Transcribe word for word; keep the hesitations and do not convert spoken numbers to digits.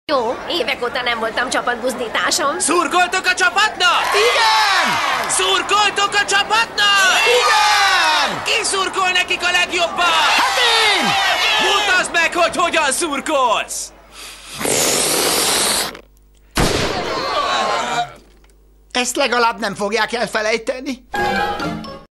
Jó, évek óta nem voltam csapatbuzdításon. Szurkoltok a csapatnak? Igen! Szurkoltok a csapatnak? Igen! Ki szurkol nekik a legjobban? Hát én! Mutasd meg, hogy hogyan szurkolsz! Ezt legalább nem fogják elfelejteni.